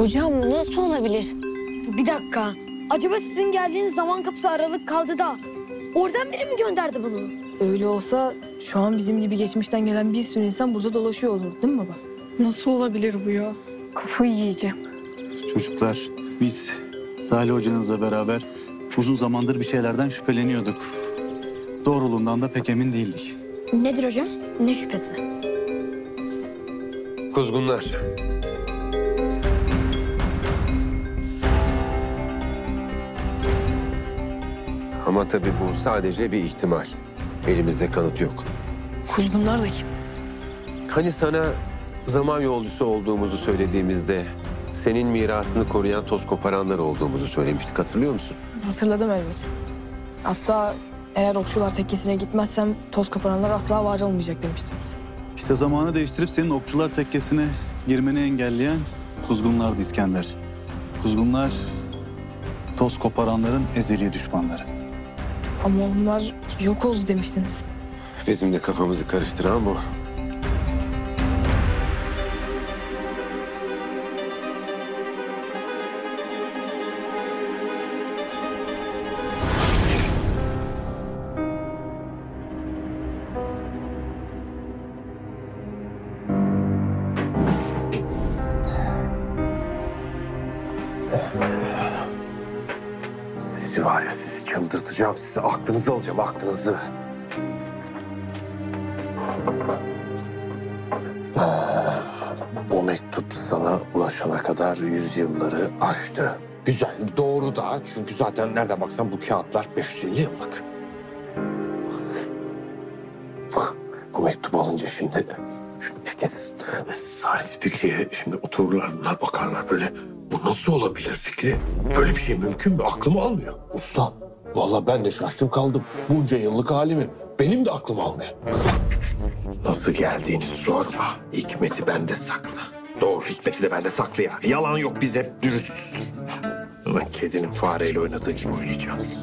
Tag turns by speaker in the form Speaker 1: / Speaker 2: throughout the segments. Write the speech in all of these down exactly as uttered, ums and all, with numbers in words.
Speaker 1: Hocam nasıl olabilir?
Speaker 2: Bir dakika. Acaba sizin geldiğiniz zaman kapısı aralık kaldı da oradan biri mi gönderdi bunu?
Speaker 3: Öyle olsa şu an bizim gibi geçmişten gelen bir sürü insan burada dolaşıyor olur değil mi baba?
Speaker 4: Nasıl olabilir bu ya? Kafayı yiyeceğim.
Speaker 5: Çocuklar, biz Salih hocanızla beraber uzun zamandır bir şeylerden şüpheleniyorduk. Doğruluğundan da pek emin değildik.
Speaker 2: Nedir hocam? Ne şüphesi?
Speaker 6: Kuzgunlar. Ama tabii bu sadece bir ihtimal. Elimizde kanıt yok.
Speaker 3: Kuzgunlar da kim?
Speaker 6: Hani sana zaman yolcusu olduğumuzu söylediğimizde senin mirasını koruyan toz koparanlar olduğumuzu söylemiştik, hatırlıyor musun?
Speaker 3: Hatırladım elbet. Hatta eğer okçular tekkesine gitmezsem toz koparanlar asla var olmayacak demiştiniz.
Speaker 5: İşte zamanı değiştirip senin okçular tekkesine girmeni engelleyen kuzgunlardı İskender. Kuzgunlar toz koparanların ezeli düşmanları.
Speaker 3: Ama onlar yok oldu demiştiniz.
Speaker 6: Bizim de kafamızı karıştıran bu. Sizi var ya, sizi çıldırtacağım, sizi aklınızı alacağım, aklınızı. Bu mektup sana ulaşana kadar yüzyılları aştı. Güzel, doğru da, çünkü zaten nereden baksan bu kağıtlar beş yüz elli yıllık. Bu mektubu alınca şimdi herkes Salih Fikri'ye şimdi otururlar, bunlar bakarlar böyle. Bu nasıl olabilir Fikri? Böyle bir şey mümkün mü? Aklımı almıyor. Usta, vallahi ben de şaştım kaldım. Bunca yıllık halimim. Benim de aklım almıyor. Nasıl geldiğini sorma. Hikmeti bende saklı. Doğru, hikmeti de bende saklı yani. Yalan yok, biz hep dürüstüz. Ama kedinin fareyle oynadığı gibi oynayacağız.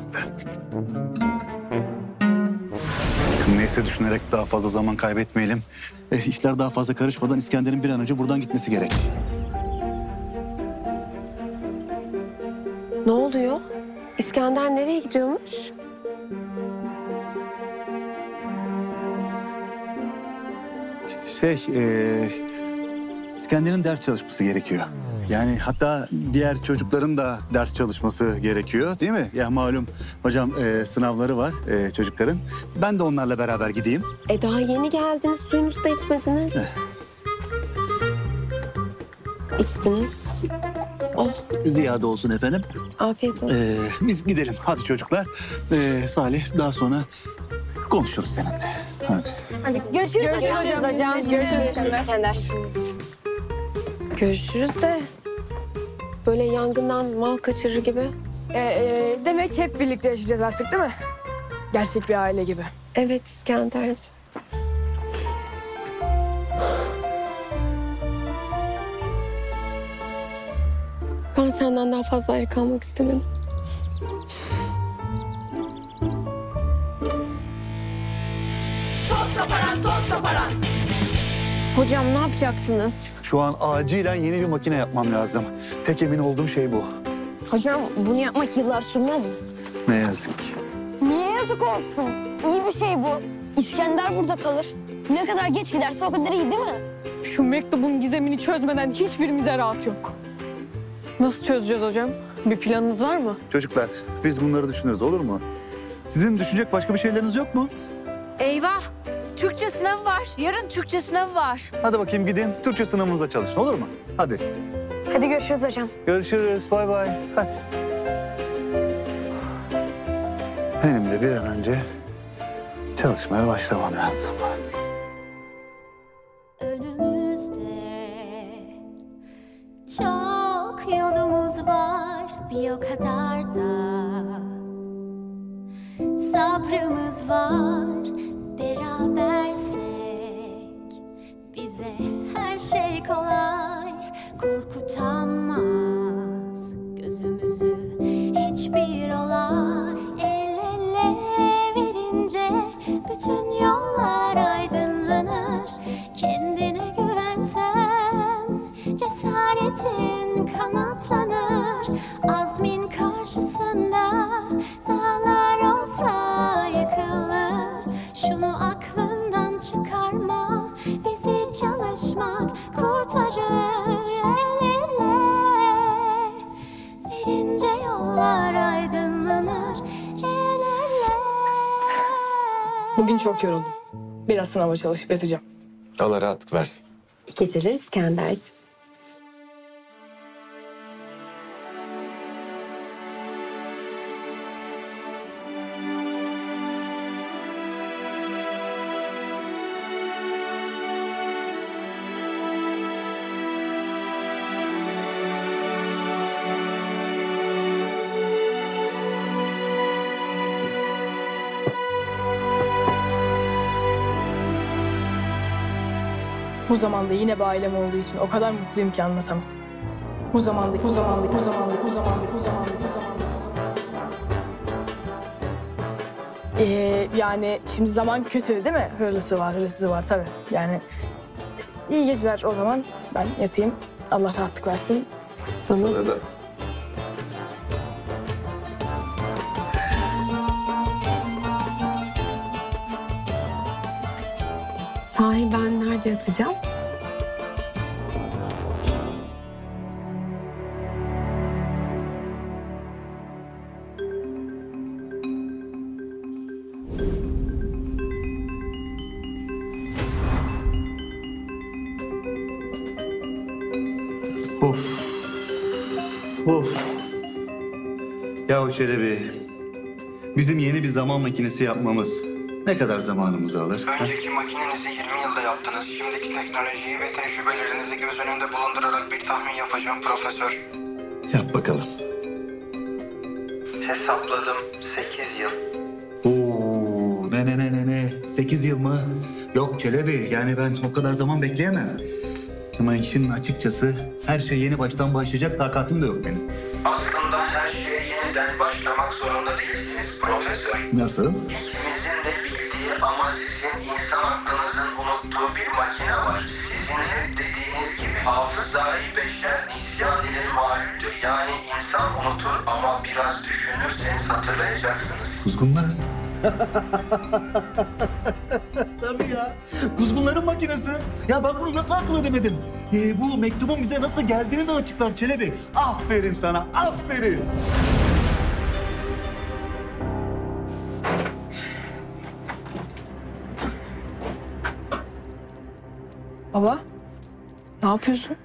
Speaker 5: Neyse, düşünerek daha fazla zaman kaybetmeyelim. Eh, işler daha fazla karışmadan İskender'in bir an önce buradan gitmesi gerek.
Speaker 1: Ne oluyor? İskender nereye gidiyormuş?
Speaker 5: Şey, eh, İskender'in ders çalışması gerekiyor. Yani hatta diğer çocukların da ders çalışması gerekiyor, değil mi? Ya malum hocam, eh, sınavları var eh, çocukların. Ben de onlarla beraber gideyim.
Speaker 1: E daha yeni geldiniz, suyunuzu da içmediniz.
Speaker 5: Eh.
Speaker 1: İçtiniz. Oh,
Speaker 5: Ziyade olsun efendim.
Speaker 1: afiyet olsun.
Speaker 5: Eh, biz gidelim. Hadi çocuklar. Eh, Salih, daha sonra konuşuruz seninle. Hadi.
Speaker 2: Hadi görüşürüz, hocam.
Speaker 1: Görüşürüz hocam. Görüşürüz İskender. Görüşürüz de böyle yangından mal kaçırır gibi.
Speaker 3: Ee, e, demek hep birlikte yaşayacağız artık değil mi? Gerçek bir aile gibi.
Speaker 1: Evet İskenderciğim. Ben senden daha fazla ayrı kalmak istemedim.
Speaker 2: Toz koparan, toz koparan.
Speaker 1: Hocam ne yapacaksınız?
Speaker 5: Şu an acilen yeni bir makine yapmam lazım. Tek emin olduğum şey bu.
Speaker 2: Hocam bunu yapmak yıllar sürmez mi?
Speaker 5: Ne yazık ki.
Speaker 2: Niye yazık olsun? İyi bir şey bu. İskender burada kalır. Ne kadar geç giderse o kadar iyi değil mi?
Speaker 4: Şu mektubun gizemini çözmeden hiçbirimize rahat yok. Nasıl çözeceğiz hocam? Bir planınız var mı?
Speaker 5: Çocuklar, biz bunları düşünürüz, olur mu? Sizin düşünecek başka bir şeyleriniz yok mu?
Speaker 7: Eyvah! Türkçe sınavı var. Yarın Türkçe sınavı var.
Speaker 5: Hadi bakayım, gidin Türkçe sınavınıza çalışın, olur mu? Hadi.
Speaker 2: Hadi görüşürüz hocam.
Speaker 5: Görüşürüz, bay bay. Hadi. Benim de bir an önce çalışmaya başlamam lazım.
Speaker 8: Önümüzde çok yolumuz var, bir o kadar da sabrımız var. Berabersek bize her şey kolay, korkutamaz gözümüzü hiçbir olay. El ele verince bütün yollar aydınlanır. Kendine güvensen cesaretin kanar.
Speaker 3: Bugün çok yoruldum. Biraz sınava çalışıp yatacağım.
Speaker 6: Allah rahatlık versin.
Speaker 1: İyi geceler İskenderciğim.
Speaker 3: Bu zamanda yine bir ailem olduğu için o kadar mutluyum ki anlatamam. Bu zamanda, bu zamanda, bu zamanda, bu zamanda, bu zamanda, bu zamanda, bu zamanda, bu zamanda. Ee, yani şimdi zaman kötü değil mi? Hırlısı var, hırsızı var tabii. Yani iyi geceler o zaman. Ben yatayım. Allah rahatlık versin.
Speaker 1: Sana
Speaker 6: Sana da.
Speaker 1: sahi ben nerede yatacağım?
Speaker 5: Of. Of. Yahu Çelebi, bizim yeni bir zaman makinesi yapmamız ne kadar zamanımızı alır?
Speaker 9: Önceki makinenizi yirmi yılda yaptınız. Şimdiki teknolojiyi ve tecrübelerinizi göz önünde bulundurarak bir tahmin yapacağım profesör.
Speaker 5: Yap bakalım.
Speaker 9: Hesapladım sekiz yıl.
Speaker 5: Oo, ne ne ne ne ne? Sekiz yıl mı? Yok Çelebi, yani ben o kadar zaman bekleyemem. Ama işin açıkçası her şey yeni baştan başlayacak takatim de yok benim.
Speaker 9: Aslında her şeye yeniden başlamak zorunda değilsiniz profesör.
Speaker 5: Nasıl?
Speaker 9: İkimizin de bildiği ama sizin insan aklınızın unuttuğu bir makine var. Sizin hep dediğiniz gibi hafızayı beşer nisyan ile malüldür. Yani insan unutur ama biraz düşünürseniz hatırlayacaksınız.
Speaker 5: Kuzgunlar. Tabii ya. Kuzgunların makinesi. Ya ben bunu nasıl akıl edemedim? Ee, bu mektubun bize nasıl geldiğini de açıklar Çelebi. Aferin sana, aferin.
Speaker 3: Baba, ne yapıyorsun?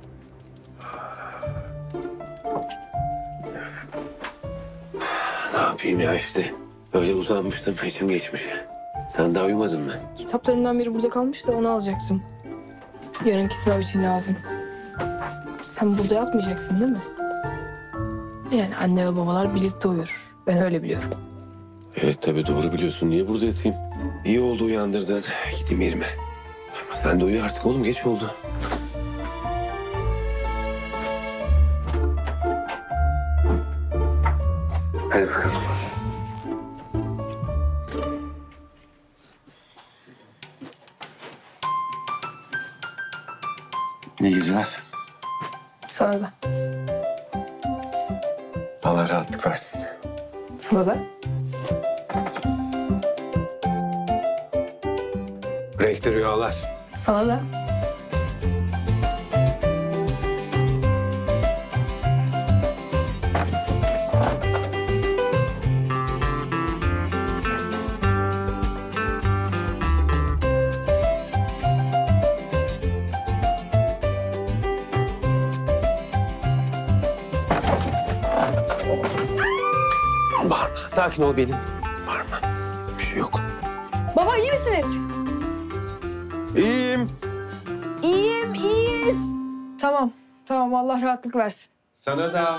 Speaker 6: Ne yapayım ya işte. Öyle uzanmıştım, içim geçmiş. Sen daha uyumadın mı?
Speaker 3: Kitaplarımdan biri burada kalmış da onu alacaktım. Yarınki sınav için lazım. Sen burada yatmayacaksın değil mi? Yani anne ve babalar birlikte uyur. Ben öyle biliyorum.
Speaker 6: Evet tabii doğru biliyorsun. Niye burada yatayım? İyi oldu uyandırdın. Gideyim yerime. Ama sen de uyu artık oğlum, geç oldu. Hadi bakalım.
Speaker 5: İyi geceler.
Speaker 3: Sana da.
Speaker 6: Allah rahatlık versin.
Speaker 3: Sana da.
Speaker 6: Renkli rüyalar.
Speaker 3: Sana da.
Speaker 6: Bağırma. Sakin ol benim. Bağırma. Bir şey yok.
Speaker 3: Baba iyi misiniz?
Speaker 6: İyiyim.
Speaker 3: İyiyim, iyiyiz. Tamam, tamam. Allah rahatlık versin.
Speaker 6: Sana da.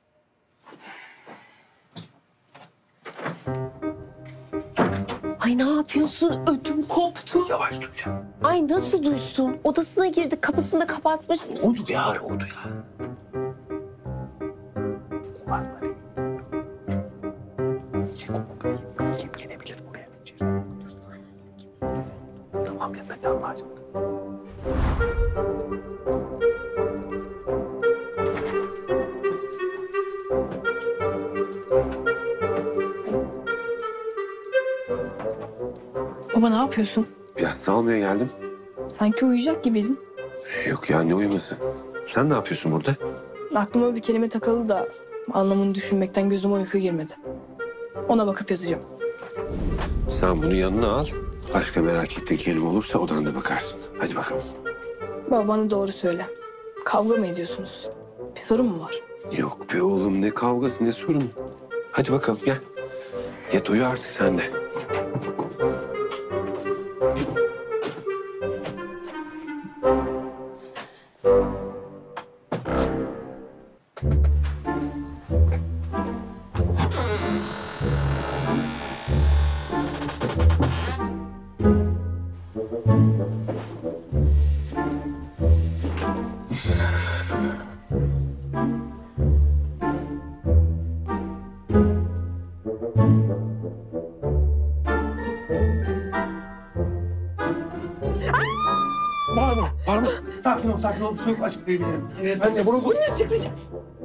Speaker 1: Ay ne yapıyorsun? Ödüm koptu.
Speaker 6: Yavaş duyacağım.
Speaker 1: Ay nasıl duysun? Odasına girdi, kapısını da kapatmış.
Speaker 6: Oldu ya, oldu ya. Tamam ya, ben anlayacağım.
Speaker 3: Baba ne yapıyorsun?
Speaker 6: Bir hasta almaya geldim.
Speaker 3: Sanki uyuyacak gibiydin.
Speaker 6: Yok ya, ne uyuması? Sen ne yapıyorsun burada?
Speaker 3: Aklıma bir kelime takıldı da anlamını düşünmekten gözüme uyku girmedi. Ona bakıp yazacağım.
Speaker 6: Sen bunu yanına al. Başka merak ettiğin kelime olursa odan da bakarsın. Hadi bakalım.
Speaker 3: Baba bana doğru söyle. Kavga mı ediyorsunuz? Bir sorun mu var?
Speaker 6: Yok be oğlum, ne kavgası ne sorun. Hadi bakalım gel. Yat uyu artık sen de.
Speaker 10: Bağırma, bağırma. Sakin ol, sakin ol. Çok açıklayabilirim. Ee, ben de bunu... Bunu açıklayacağım.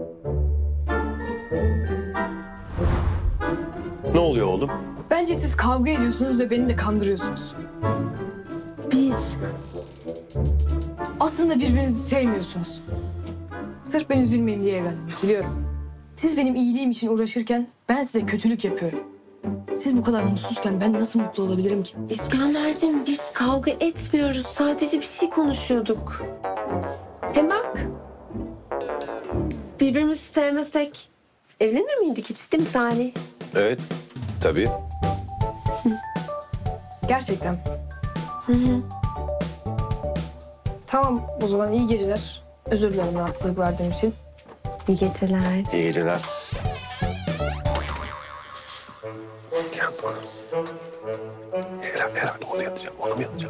Speaker 6: Ne oluyor oğlum?
Speaker 3: Bence siz kavga ediyorsunuz ve beni de kandırıyorsunuz.
Speaker 2: Biz.
Speaker 3: Aslında birbirinizi sevmiyorsunuz. Sırf ben üzülmeyeyim diye evlendiniz biliyorum. Siz benim iyiliğim için uğraşırken ben size kötülük yapıyorum. Siz bu kadar mutsuzken ben nasıl mutlu olabilirim ki?
Speaker 1: İskenderciğim biz kavga etmiyoruz. Sadece bir şey konuşuyorduk. Hem bak. Birbirimizi sevmesek evlenir miydik hiç değil mi Salih?
Speaker 6: Evet, tabii.
Speaker 3: Gerçekten.
Speaker 1: Hı hı.
Speaker 3: Tamam o zaman iyi geceler. Özür dilerim rahatsızlık verdiğim için.
Speaker 1: İyi geceler.
Speaker 6: İyi geceler. Ferhat, Ferhat, onu yatacağım, onu mu yatacağım?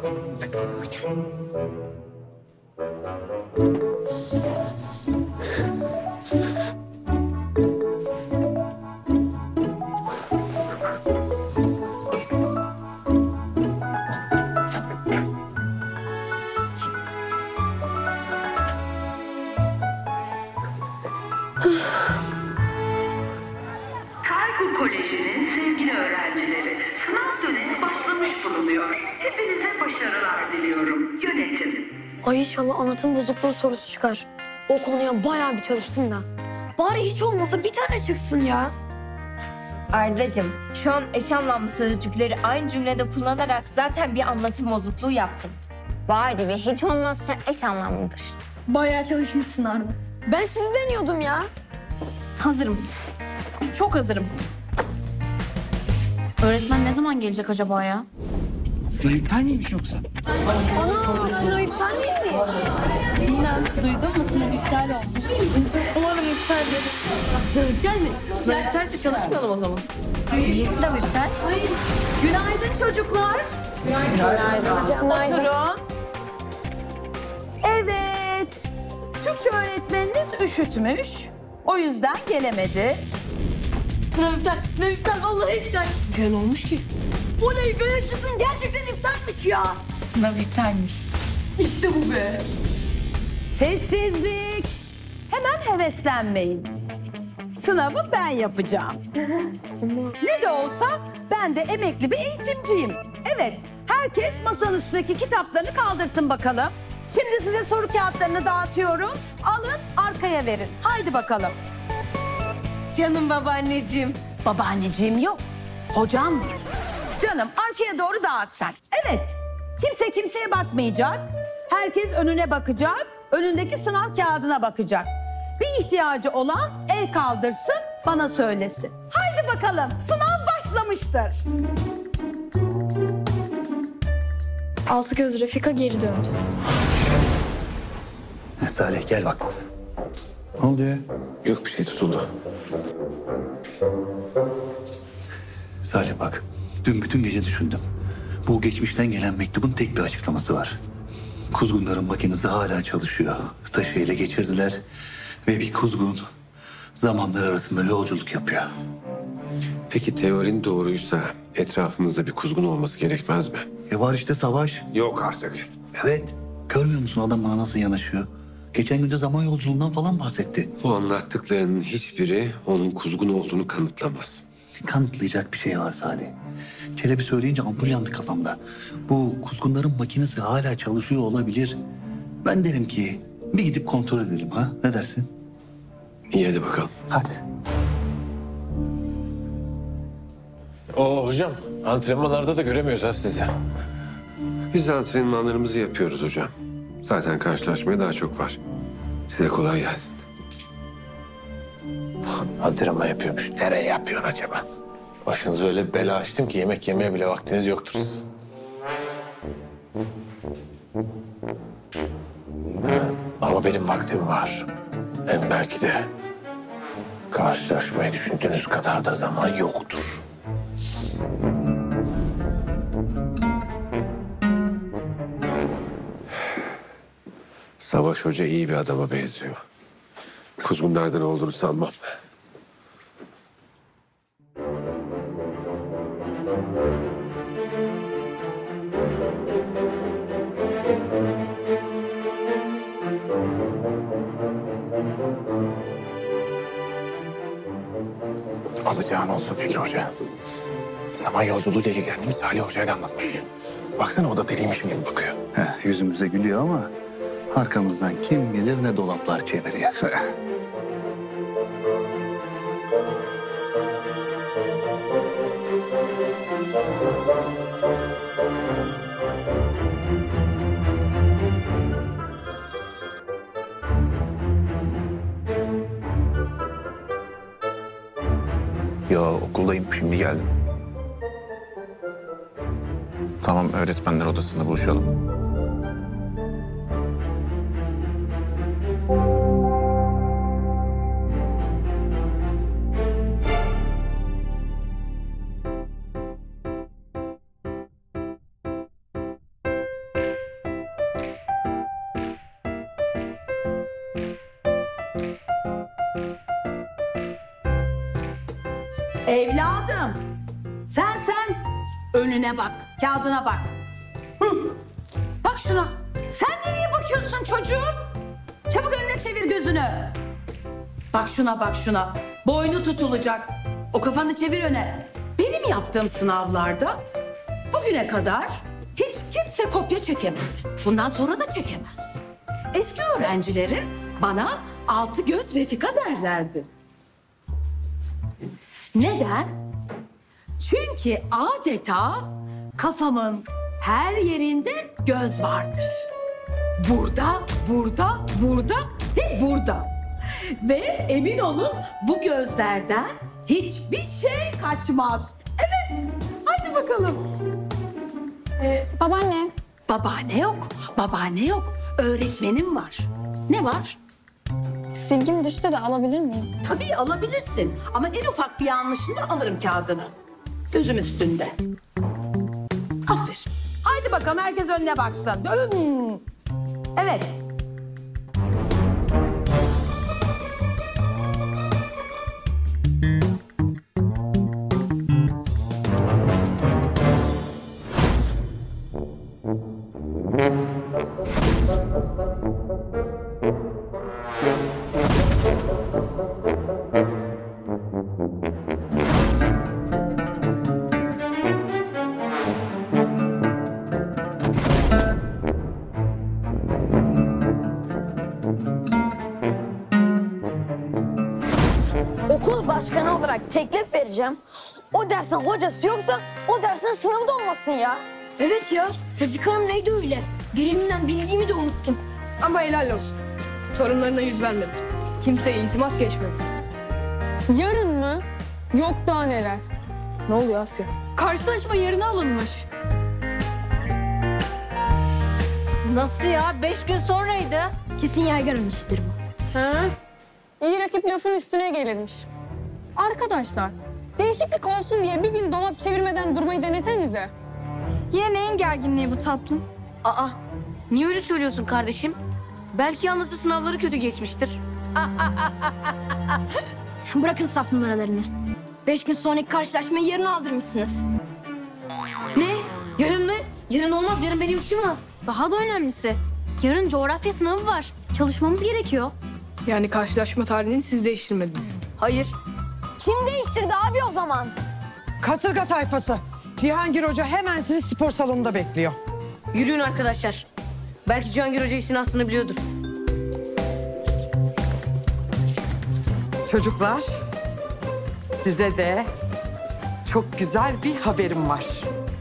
Speaker 11: Kaygu Koleji'nin sevgili öğrencileri, sınav dönemi başlamış bulunuyor. Hepinize başarılar diliyorum. Yönetim.
Speaker 2: Ay inşallah anlatım bozukluğu sorusu çıkar. O konuya bayağı bir çalıştım da. Bari hiç olmasa bir tane çıksın ya.
Speaker 7: Ardacığım, şu an eş anlamlı sözcükleri aynı cümlede kullanarak zaten bir anlatım bozukluğu yaptın.
Speaker 2: Bari ve hiç olmazsa eş anlamlıdır.
Speaker 4: Bayağı çalışmışsın Arda.
Speaker 2: Ben sizi deniyordum ya.
Speaker 7: Hazırım. Çok hazırım. Öğretmen ne zaman gelecek acaba ya?
Speaker 10: Sınav iptal miymiş yoksa?
Speaker 2: Ana sınav iptal değil mi?
Speaker 7: Sinan, duydun mu? Sınav iptal olmuş.
Speaker 2: Umarım iptaldir.
Speaker 7: İptal mi? Sınav iptalse çalışmayalım o zaman. Niye sınav iptal?
Speaker 11: Günaydın çocuklar.
Speaker 2: Oturun.
Speaker 11: Evet. Türkçe öğretmeniniz üşütmüş. O yüzden gelemedi.
Speaker 7: Sınav iptal, sınav iptal, vallahi iptal.
Speaker 3: Ne olmuş ki?
Speaker 2: Oley be yaşasın gerçekten iptalmiş ya.
Speaker 7: Sınav iptalmiş.
Speaker 11: İşte bu be. Sessizlik. Hemen heveslenmeyin. Sınavı ben yapacağım. Ne de olsa ben de emekli bir eğitimciyim. Evet, herkes masanın üstündeki kitaplarını kaldırsın bakalım. Şimdi size soru kağıtlarını dağıtıyorum. Alın, arkaya verin. Haydi bakalım.
Speaker 7: Canım babaanneciğim.
Speaker 11: Babaanneciğim yok. Hocam var. Canım arkaya doğru dağıt sen. Evet. Kimse kimseye bakmayacak. Herkes önüne bakacak. Önündeki sınav kağıdına bakacak. Bir ihtiyacı olan el kaldırsın, bana söylesin. Haydi bakalım. Sınav başlamıştır.
Speaker 1: Altı göz Refika geri döndü.
Speaker 5: Salih gel bak. Ne oluyor?
Speaker 6: Yok bir şey tutuldu.
Speaker 5: Salih bak. Dün bütün gece düşündüm. Bu geçmişten gelen mektubun tek bir açıklaması var. Kuzgunların makinesi hala çalışıyor. Taşı ele geçirdiler ve bir kuzgun zamanlar arasında yolculuk yapıyor.
Speaker 6: Peki teorin doğruysa etrafımızda bir kuzgun olması gerekmez mi?
Speaker 5: E var işte savaş.
Speaker 6: Yok artık.
Speaker 5: Evet. Görmüyor musun adam bana nasıl yanaşıyor? Geçen gün de zaman yolculuğundan falan bahsetti.
Speaker 6: Bu anlattıklarının hiçbiri onun kuzgun olduğunu kanıtlamaz.
Speaker 5: Kanıtlayacak bir şey var Salih. Çelebi söyleyince ampul yandı kafamda. Bu kuzgunların makinesi hala çalışıyor olabilir. Ben derim ki bir gidip kontrol edelim ha. Ne dersin?
Speaker 6: İyi hadi bakalım.
Speaker 5: Hadi.
Speaker 12: Oo hocam
Speaker 6: Antrenmanlarda da göremiyoruz ha sizi.
Speaker 12: Biz antrenmanlarımızı yapıyoruz hocam. Zaten karşılaşmaya daha çok var. Size kolay gelsin.
Speaker 6: Antrenman yapıyormuş. Nereye yapıyorsun acaba? Başınıza öyle bir bela açtım ki yemek yemeye bile vaktiniz yoktur sizin. Ama benim vaktim var. Hem belki de karşılaşmayı düşündüğünüz kadar da zaman yoktur.
Speaker 12: Savaş Hoca iyi bir adama benziyor. Kuzgunlardan olduğunu sanmam.
Speaker 13: Alacağın olsun Fikri Hoca. Zaman yolculuğuyla ilgilendiğimiz Salih Hoca'ya da anlatmış. Baksana o da deliymişim gibi bakıyor.
Speaker 5: Heh, yüzümüze gülüyor ama arkamızdan kim bilir ne dolaplar çeviriyor.
Speaker 13: Ya okuldayım şimdi geldim. Tamam öğretmenler odasında buluşalım.
Speaker 11: Evladım, sen sen önüne bak, kağıdına bak. Hı. Bak şuna. Sen nereye bakıyorsun çocuğum? Çabuk önüne çevir gözünü. Bak şuna bak şuna. Boynu tutulacak. O kafanı çevir öne. Benim yaptığım sınavlarda bugüne kadar hiç kimse kopya çekemedi. Bundan sonra da çekemez. Eski öğrencilerim bana altı göz Refika derlerdi. Neden? Çünkü adeta kafamın her yerinde göz vardır. Burada, burada, burada ve burada. Ve emin olun bu gözlerden hiçbir şey kaçmaz. Evet, haydi bakalım. Ee, babaanne. Babaanne yok, babaanne yok. Öğretmenim var. Ne var? Silgim düştü de alabilir miyim? Tabii alabilirsin. Ama en ufak bir yanlışında alırım kağıdını. Gözüm üstünde. Aferin. Haydi bakalım herkes önüne baksın. Hmm. Evet.
Speaker 2: Okul başkanı olarak teklif vereceğim. O dersin hocası yoksa o dersin sınavı da olmasın ya.
Speaker 14: Evet ya. Refika Hanım neydi öyle? Gereğinden bildiğimi de unuttum.
Speaker 3: Ama helal olsun. Torunlarına yüz vermedi. Kimseye iltimas geçmedi.
Speaker 4: Yarın mı? Yok daha neler.
Speaker 3: Ne oluyor Asya?
Speaker 4: Karşılaşma yarına alınmış.
Speaker 7: Nasıl ya? Beş gün sonraydı.
Speaker 14: Kesin Yaygar'ın işidir bu.
Speaker 4: Ha? İyi rakip lafın üstüne gelirmiş. Arkadaşlar, değişiklik olsun diye bir gün dolap çevirmeden durmayı denesenize.
Speaker 14: Yine neyin gerginliği bu tatlım? Aa, niye öyle söylüyorsun kardeşim? Belki yalnızca sınavları kötü geçmiştir. Bırakın saf numaralarını. Beş gün sonraki karşılaşmayı yarına aldırmışsınız. Ne? Yarın mı? Yarın olmaz, yarın benim işim var. Daha da önemlisi, yarın coğrafya sınavı var. Çalışmamız gerekiyor.
Speaker 3: Yani karşılaşma tarihini siz değiştirmediniz.
Speaker 14: Hayır.
Speaker 2: Kim değiştirdi abi o zaman?
Speaker 15: Kasırga tayfası. Cihangir Hoca hemen sizi spor salonunda bekliyor.
Speaker 14: Yürüyün arkadaşlar. Belki Cihangir Hoca işin aslını biliyordur.
Speaker 15: Çocuklar, size de çok güzel bir haberim var.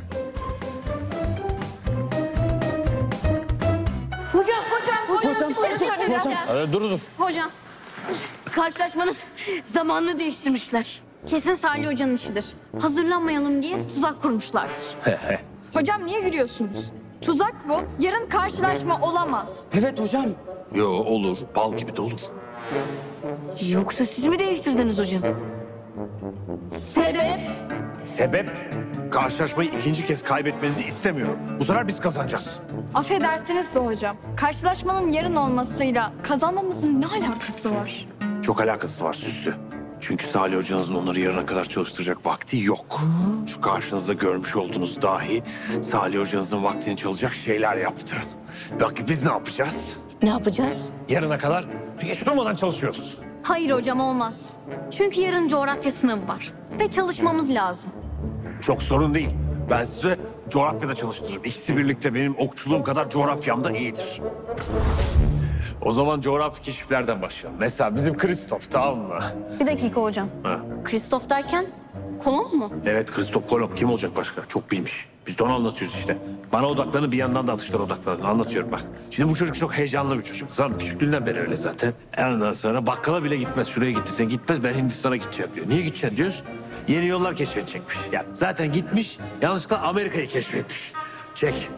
Speaker 14: Hocam, hocam, hocam.
Speaker 15: Hocam,
Speaker 14: bir şey
Speaker 15: hocam,
Speaker 14: söyleyeceğim.
Speaker 15: hocam.
Speaker 6: Hadi dur dur.
Speaker 14: Hocam. Karşılaşmanın zamanını değiştirmişler. Kesin Salih Hoca'nın işidir. Hazırlanmayalım diye tuzak kurmuşlardır.
Speaker 16: Hocam niye gülüyorsunuz? Tuzak bu. Yarın karşılaşma olamaz.
Speaker 15: Evet hocam.
Speaker 6: Yo olur. Bal gibi de olur.
Speaker 14: Yoksa siz mi değiştirdiniz hocam? Sebep?
Speaker 6: Sebep? Karşılaşmayı ikinci kez kaybetmenizi istemiyorum. Bu sefer biz kazanacağız.
Speaker 16: Affedersiniz de hocam. Karşılaşmanın yarın olmasıyla kazanmamızın ne alakası var?
Speaker 6: Çok alakası var Süslü. Çünkü Salih hocanızın onları yarına kadar çalıştıracak vakti yok. Şu karşınızda görmüş olduğunuz dahi Salih hocanızın vaktini çalacak şeyler yaptı. Bak biz ne yapacağız?
Speaker 14: Ne yapacağız?
Speaker 6: Yarına kadar hiç durmadan çalışıyoruz.
Speaker 14: Hayır hocam olmaz. Çünkü yarın coğrafya sınavı var. Ve çalışmamız lazım.
Speaker 6: Çok sorun değil. Ben size coğrafyada çalıştırırım. İkisi birlikte benim okçuluğum kadar coğrafyamda iyidir. O zaman coğrafi keşiflerden başlayalım. Mesela bizim Kristof, tamam mı?
Speaker 14: Bir dakika hocam.
Speaker 6: Ha.
Speaker 14: Kristof derken Kolomb mu?
Speaker 6: Evet, Kristof Kolomb. Kim olacak başka? Çok bilmiş. Biz de onu anlatıyoruz işte. Bana odaklanın, bir yandan da atışlara odaklanın. Anlatıyorum bak. Şimdi bu çocuk çok heyecanlı bir çocuk. Zaten küçüklüğünden beri öyle zaten. Ondan sonra bakkala bile gitmez. Şuraya gittiysen gitmez, ben Hindistan'a gideceğim diyor. Niye gideceksin diyoruz? Yeni yollar keşfedecekmiş. Ya zaten gitmiş, yanlışlıkla Amerika'yı keşfetmiş. Çek.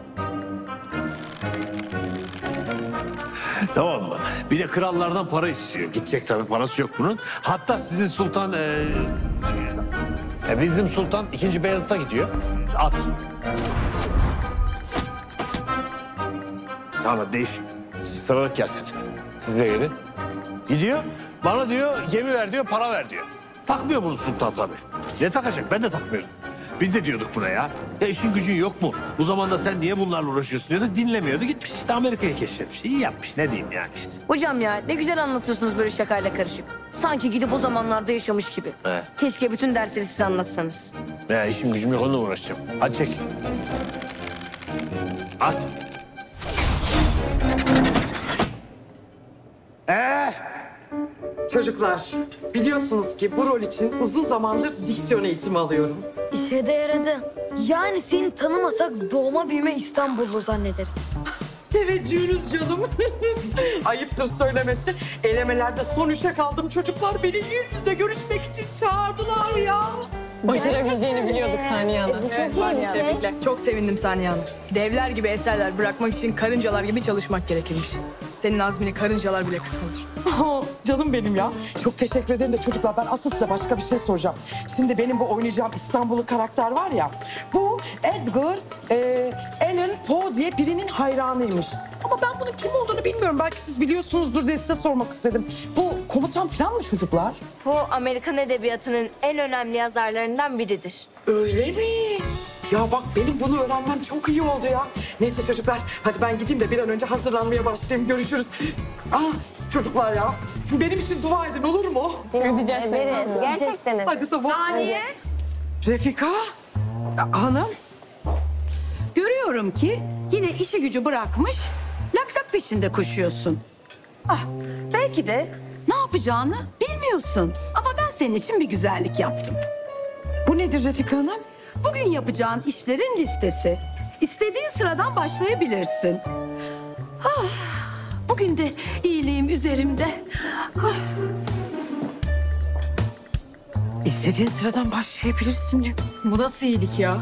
Speaker 6: Tamam mı? Bir de krallardan para istiyor. Gidecek tabii, parası yok bunun. Hatta sizin sultan... E, e, bizim sultan ikinci Beyazıt'a gidiyor. At. Tamam, değiş. Sıralık gelsin. Size gelin. Gidiyor, bana diyor gemi ver diyor, para ver diyor. Takmıyor bunu sultan tabii. Ne takacak? Ben de takmıyorum. Biz de diyorduk buna ya. Ya işin gücün yok mu? Bu zamanda sen niye bunlarla uğraşıyorsun diyorduk. Dinlemiyordu. Gitmiş işte Amerika'yı keşfetmiş. İyi yapmış. Ne diyeyim yani işte.
Speaker 14: Hocam ya ne güzel anlatıyorsunuz böyle şakayla karışık. Sanki gidip o zamanlarda yaşamış gibi.
Speaker 6: He.
Speaker 14: Keşke bütün dersleri size anlatsanız.
Speaker 6: Ya işim gücüm yok, onunla uğraşacağım. Hadi çek. At.
Speaker 15: Ee, çocuklar biliyorsunuz ki bu rol için uzun zamandır diksiyon eğitimi alıyorum.
Speaker 2: İşe de yaradı. Yani seni tanımasak doğma büyüme İstanbullu zannederiz.
Speaker 15: Teveccühünüz canım. Ayıptır söylemesi. Elemelerde son üçe kaldım. Çocuklar beni yüz yüze görüşmek için çağırdılar ya.
Speaker 4: Başarabileceğini biliyorduk Saniye Hanım.
Speaker 16: Bu çok iyi bir şey. Çok sevindim Saniye Hanım. Devler gibi eserler bırakmak için karıncalar gibi çalışmak gerekirmiş. Senin azmini karıncalar bile kıskanır.
Speaker 15: Aa, canım benim ya. Çok teşekkür ederim de çocuklar, ben asıl size başka bir şey soracağım. Şimdi benim bu oynayacağım İstanbullu karakter var ya. Bu Edgar e, Allan Poe diye birinin hayranıymış. Ama ben bunun kim olduğunu bilmiyorum. Belki siz biliyorsunuzdur diye size sormak istedim. Bu komutan falan mı çocuklar?
Speaker 7: Bu Amerikan edebiyatının en önemli yazarlarından biridir.
Speaker 15: Öyle mi? Ya bak benim bunu öğrenmem çok iyi oldu ya. Neyse çocuklar, hadi ben gideyim de bir an önce hazırlanmaya başlayayım. Görüşürüz. Aa çocuklar ya, benim için dua edin olur mu?
Speaker 4: Edeceğiz.
Speaker 2: Ederiz, gerçekten ederiz.
Speaker 15: Hadi tamam.
Speaker 11: Saniye.
Speaker 15: Refika ya, hanım.
Speaker 11: Görüyorum ki yine işi gücü bırakmış, lak lak peşinde koşuyorsun. Ah, belki de ne yapacağını bilmiyorsun. Ama ben senin için bir güzellik yaptım.
Speaker 15: Bu nedir Refika Hanım?
Speaker 11: Bugün yapacağın işlerin listesi. İstediğin sıradan başlayabilirsin. Ah, bugün de iyiliğim üzerimde. Ah.
Speaker 15: İstediğin sıradan başlayabilirsin diyor.
Speaker 16: Bu nasıl iyilik ya?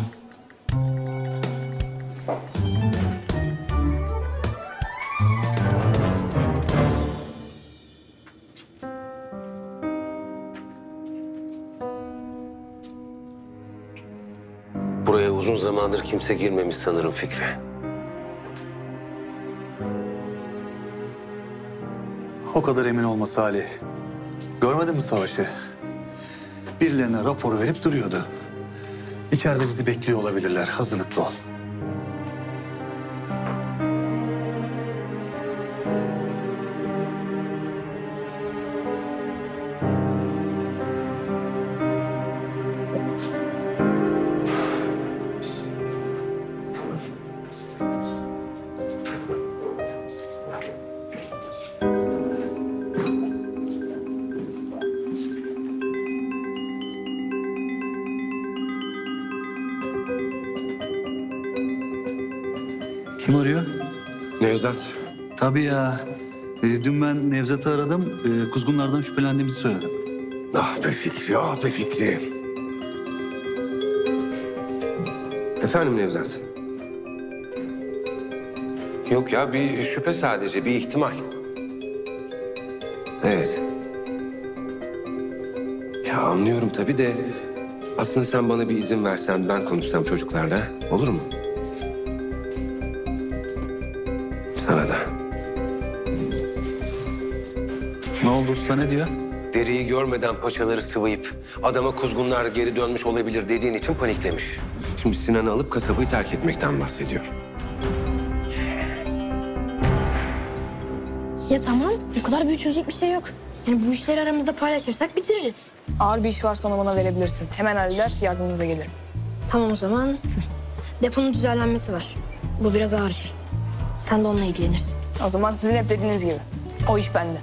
Speaker 12: Buraya uzun zamandır kimse girmemiş sanırım Fikri.
Speaker 5: O kadar emin olma Salih. Görmedin mi savaşı? Birilerine rapor verip duruyordu. İçeride bizi bekliyor olabilirler. Hazırlıklı ol. Kim arıyor?
Speaker 12: Nevzat.
Speaker 5: Tabii ya. E, dün ben Nevzat'ı aradım. E, kuzgunlardan şüphelendiğimizi söyledim.
Speaker 12: Ah be Fikri, ah be Fikri. Efendim Nevzat? Yok ya, bir şüphe sadece, bir ihtimal. Evet. Ya anlıyorum tabii de... aslında sen bana bir izin versen, ben konuşsam çocuklarla. Olur mu? Sana da.
Speaker 5: Ne oldu usta, ne diyor?
Speaker 12: Deriyi görmeden paçaları sıvayıp adama kuzgunlar geri dönmüş olabilir dediğin için paniklemiş. Şimdi Sinan'ı alıp kasabayı terk etmekten bahsediyor.
Speaker 14: Ya tamam, bu kadar büyütülecek bir şey yok. Yani bu işleri aramızda paylaşırsak bitiririz.
Speaker 16: Ağır bir iş varsa onu bana verebilirsin. Hemen halleder, yardımınıza gelirim.
Speaker 14: Tamam o zaman. Deponun düzenlenmesi var. Bu biraz ağır iş. Sen de onunla ilgilenirsin.
Speaker 16: O zaman sizin hep dediğiniz gibi. O iş bende.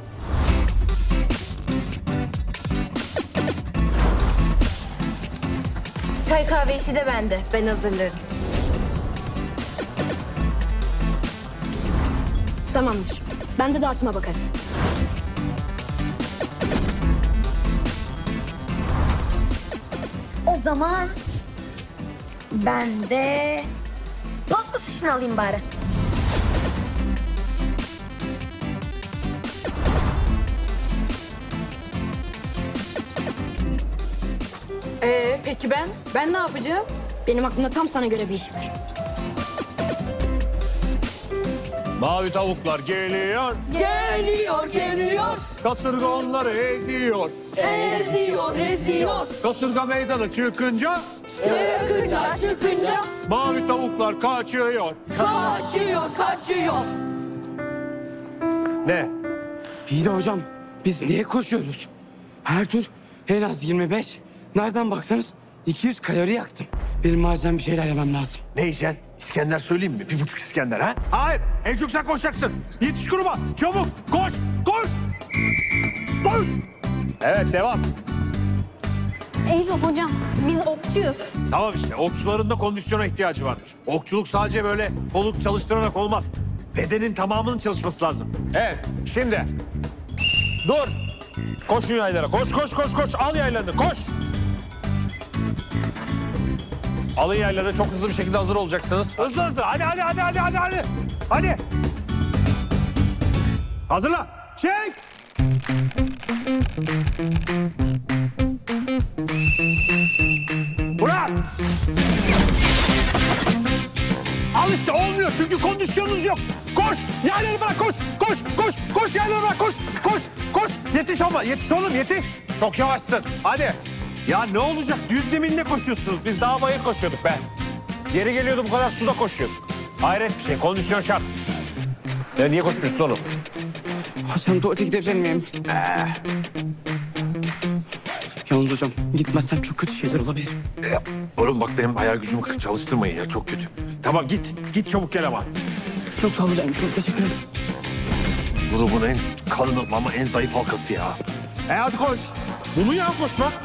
Speaker 7: Çay kahve işi de bende. Ben hazırlarım.
Speaker 14: Tamamdır. Ben de dağıtıma bakarım.
Speaker 2: O zaman ben de paspas işini alayım bari.
Speaker 4: Ee, peki ben? Ben ne yapacağım?
Speaker 14: Benim aklımda tam sana göre bir iş var.
Speaker 17: Mavi tavuklar geliyor.
Speaker 4: Geliyor, geliyor.
Speaker 17: Kasırga onları eziyor.
Speaker 4: Eziyor, eziyor.
Speaker 17: Kasırga meydana çıkınca.
Speaker 4: Çıkınca, çıkınca.
Speaker 17: Mavi tavuklar kaçıyor.
Speaker 4: Kaçıyor, kaçıyor.
Speaker 17: Ne?
Speaker 10: İyi de hocam biz niye koşuyoruz? Her tur en az yirmi beş. Nereden baksanız iki yüz kalori yaktım. Benim acilen bir şeyler yemem lazım.
Speaker 6: Ne yiyeceksin? İskender söyleyeyim mi? Bir buçuk İskender ha?
Speaker 17: Hayır. En çok sen koşacaksın. Yetiş gruba. Çabuk. Koş. Koş. Koş. Evet, devam.
Speaker 14: İyi de hocam, biz okçuyuz.
Speaker 17: Tamam işte. Okçuların da kondisyona ihtiyacı vardır. Okçuluk sadece böyle koluk çalıştırarak olmaz. Bedenin tamamının çalışması lazım. Evet. Şimdi. Dur. Koşun yaylara. Koş, koş, koş, koş. Al yaylarını. Koş. Alın yaylara, çok hızlı bir şekilde hazır olacaksınız. Hızlı hızlı. Hadi, hadi, hadi, hadi, hadi, hadi. Hadi. Hazırla. Çek. Bırak. Al işte, olmuyor çünkü kondisyonunuz yok. Koş. Yayları bırak, koş. Koş, koş, koş yayları bırak, koş. Koş, koş. Yetiş ama, yetiş oğlum, yetiş. Çok yavaşsın. Hadi. Ya ne olacak? Düz zeminde koşuyorsunuz. Biz dağ bayır koşuyorduk be. Geri geliyordu, bu kadar suda koşuyorduk. Hayret bir şey. Kondisyon şart. Ya niye koşmuyorsun oğlum?
Speaker 10: Hocam tuvalete gidebilir miyim? Ee. Yalnız hocam gitmezsem çok kötü şeyler olabilir.
Speaker 17: Ya, oğlum bak, benim hayal gücümü çalıştırmayın ya. Çok kötü. Tamam git. Git çabuk gel ama.
Speaker 10: Çok sağ olun hocam. Çok teşekkür ederim.
Speaker 17: Grubun en kalın ama en zayıf halkası ya. E hadi koş. Bu mu ya koşmak?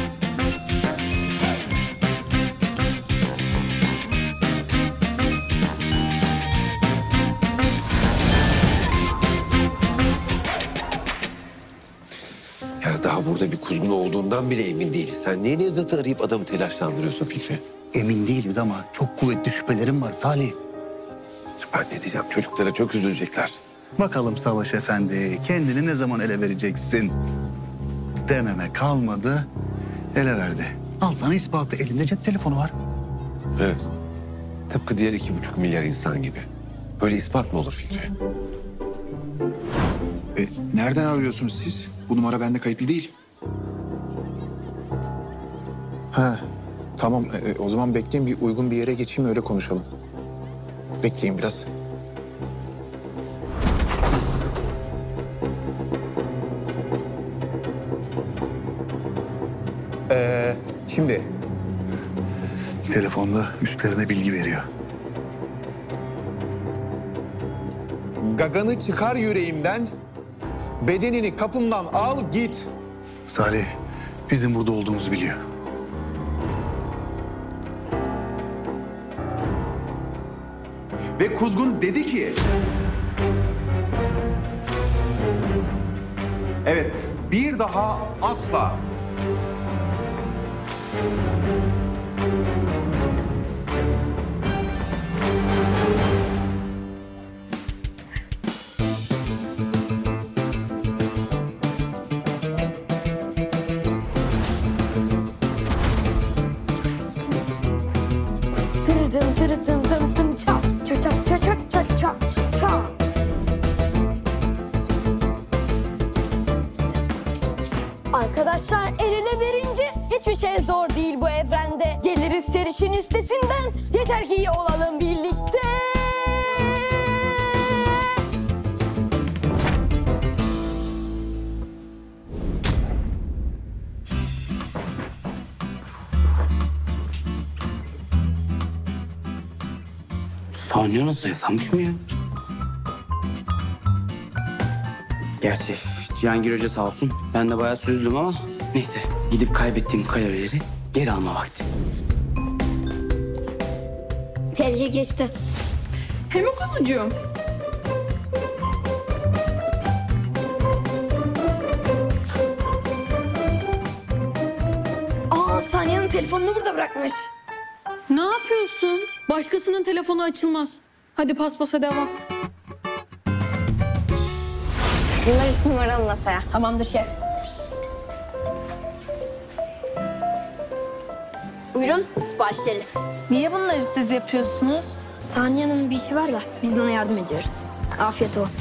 Speaker 12: Ya daha burada bir kuzgun olduğundan bile emin değiliz. Sen niye Nevzat'ı arayıp adamı telaşlandırıyorsun Fikri?
Speaker 5: Emin değiliz ama çok kuvvetli şüphelerim var Salih.
Speaker 12: Ben ne diyeceğim? Çocuklara çok üzülecekler.
Speaker 5: Bakalım Savaş Efendi, kendini ne zaman ele vereceksin? Dememe kalmadı, ele verdi. Al sana ispatı, elinde cep telefonu var.
Speaker 12: Evet. Tıpkı diğer iki buçuk milyar insan gibi. Böyle ispat mı olur Fikri?
Speaker 13: E, nereden arıyorsunuz siz? Bu numara bende kayıtlı değil. Ha, tamam. E, o zaman bekleyin, bir uygun bir yere geçeyim, öyle konuşalım. Bekleyin biraz. Ee, şimdi
Speaker 5: Telefonda üstlerine bilgi veriyor.
Speaker 13: gaganı çıkar yüreğimden, bedenini kapımdan al git.
Speaker 5: Salih, bizim burada olduğumuzu biliyor.
Speaker 18: Ve Kuzgun dedi ki... Evet, bir daha asla.
Speaker 2: Tırıdım tırıdım dım dım çap. Çap çap çap çap çap çap çap. Arkadaşlar el ele verince hiçbir şey zor değil bu evrende. Geliriz serişin üstesinden. Yeter ki iyi olalım birlikte.
Speaker 10: Saniye nasıl yasamış mı ya? Gerçi Cihangir Hoca sağ olsun. Ben de bayağı süzdüm ama neyse. Gidip kaybettiğim kalorileri geri alma vakti.
Speaker 14: Tehlike geçti.
Speaker 4: Hem mi kuzucuğum?
Speaker 2: Aa, Saniye'nin telefonunu burada bırakmış.
Speaker 4: Ne yapıyorsun? Başkasının telefonu açılmaz. Hadi paspasa devam.
Speaker 2: Bunlar üç numaralı masaya.
Speaker 14: Tamamdır şef. Buyurun siparişleriz.
Speaker 7: Niye bunları siz yapıyorsunuz?
Speaker 14: Saniye Hanım'ın bir işi var da biz de ona yardım ediyoruz. Afiyet olsun.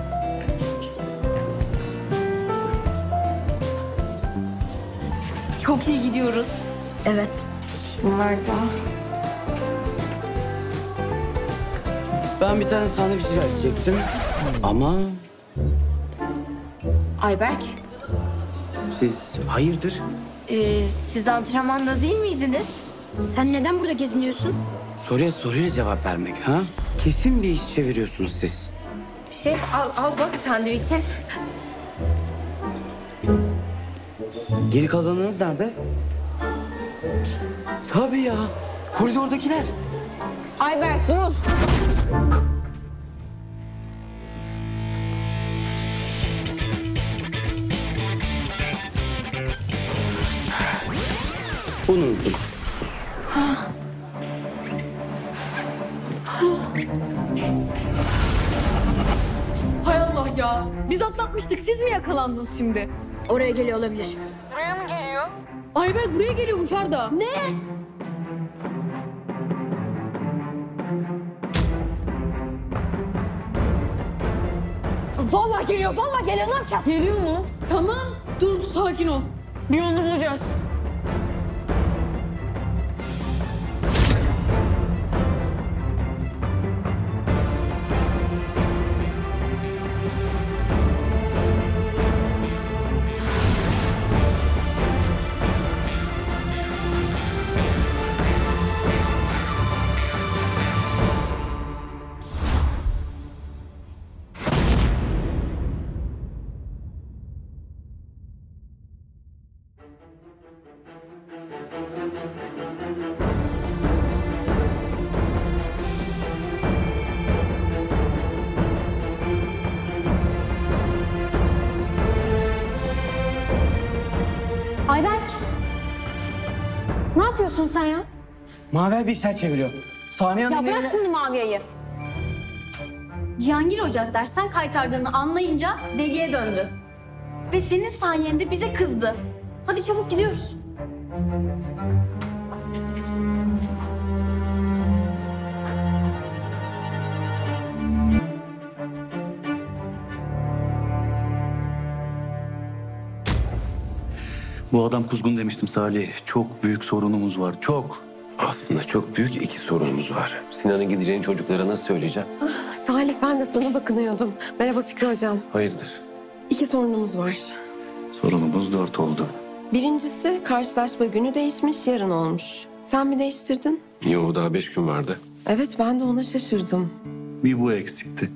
Speaker 7: Çok iyi gidiyoruz.
Speaker 14: Evet.
Speaker 7: Bunlar da.
Speaker 10: Ben bir tane sandviç rica edecektim. Ama
Speaker 7: Ayberk,
Speaker 10: siz hayırdır?
Speaker 7: e, siz antrenmanda değil miydiniz?
Speaker 14: Sen neden burada geziniyorsun?
Speaker 10: Soruya soruyla cevap vermek ha? Kesin bir iş çeviriyorsunuz siz.
Speaker 7: Şef al, al bak sandviçe.
Speaker 10: Geri kalanınız nerede? Tabii ya. Koridordakiler.
Speaker 7: Ayberk dur.
Speaker 10: Bunu unuttum.
Speaker 4: Hay Allah ya. Biz atlatmıştık. Siz mi yakalandınız şimdi?
Speaker 14: Oraya geliyor olabilir.
Speaker 4: Buraya mı geliyor? Ayberk buraya geliyormuş Arda.
Speaker 14: Ne?
Speaker 2: Vallahi geliyor, vallahi geliyor. Ne yapacağız?
Speaker 4: Geliyor mu? Tamam. Dur sakin ol. Bir yolunu bulacağız.
Speaker 14: Ayberk. Ne yapıyorsun sen ya?
Speaker 10: Maver bir işler çeviriyor. Saniye
Speaker 14: Ya
Speaker 10: Hanım
Speaker 14: bırak
Speaker 10: yerine-
Speaker 14: şimdi Maviye'yi. Cihangir Hoca dersten kaytardığını anlayınca deliye döndü. Ve senin sayende bize kızdı. Hadi çabuk gidiyoruz.
Speaker 5: Bu adam kuzgun demiştim Salih. Çok büyük sorunumuz var. Çok.
Speaker 12: Aslında çok büyük iki sorunumuz var. Sinan'ın gideceğini çocuklara nasıl söyleyeceğim?
Speaker 19: Salih, ben de sana bakınıyordum. Merhaba Fikri Hocam.
Speaker 12: Hayırdır?
Speaker 19: İki sorunumuz var.
Speaker 5: Sorunumuz dört oldu.
Speaker 19: Birincisi, karşılaşma günü değişmiş, yarın olmuş. Sen mi değiştirdin?
Speaker 12: Yo, daha beş gün vardı.
Speaker 19: Evet, ben de ona şaşırdım.
Speaker 5: Bir bu eksikti.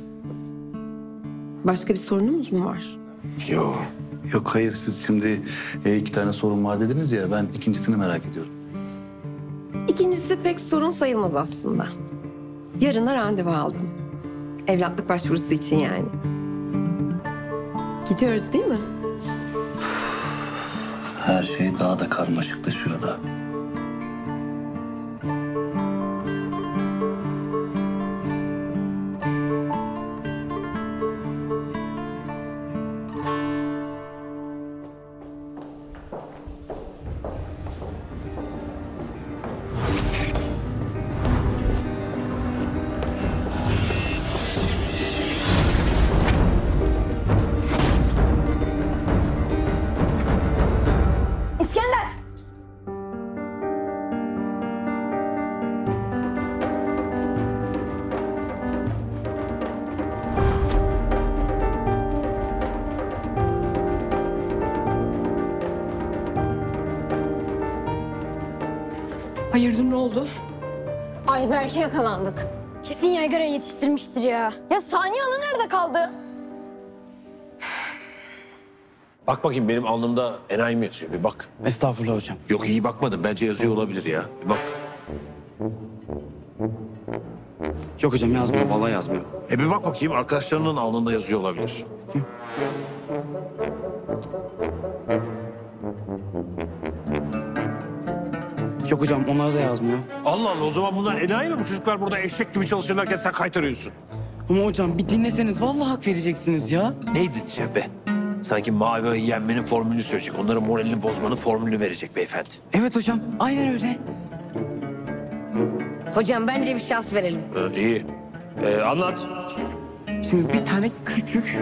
Speaker 19: Başka bir sorunumuz mu var?
Speaker 12: Yo.
Speaker 5: Yok hayır, siz şimdi e, iki tane sorun var dediniz ya, ben ikincisini merak ediyorum.
Speaker 19: İkincisi pek sorun sayılmaz aslında. Yarına randevu aldım. Evlatlık başvurusu için yani. Gidiyoruz değil mi?
Speaker 5: Her şey daha da karmaşıklaşıyor da.
Speaker 14: İskender!
Speaker 3: Hayırdır ne oldu?
Speaker 14: Ayberk'e yakalandık. Kesin yaygara yetiştirmiştir ya. Ya Saniye Ana nerede kaldı?
Speaker 6: Bak bakayım benim alnımda enayi mi yazıyor? Bir bak.
Speaker 10: Estağfurullah hocam.
Speaker 6: Yok iyi bakmadım. Bence yazıyor olabilir ya. Bir bak.
Speaker 10: Yok hocam yazmıyor, vallahi yazmıyor.
Speaker 6: E bir bak bakayım arkadaşlarının alnında yazıyor olabilir.
Speaker 10: Yok hocam onlar da yazmıyor.
Speaker 6: Allah Allah o zaman bunlar enayi mi? Bu çocuklar burada eşek gibi çalışırlarken sen kaytarıyorsun.
Speaker 10: Ama hocam bir dinleseniz vallahi hak vereceksiniz ya.
Speaker 6: Neydi diyeceğim be? Sanki mavi ayı yenmenin formülünü söyleyecek. Onların moralini bozmanın formülünü verecek beyefendi.
Speaker 10: Evet hocam, aynen öyle.
Speaker 2: Hocam bence bir şans verelim.
Speaker 6: Ha, iyi. Ee, anlat.
Speaker 10: Şimdi bir tane küçük...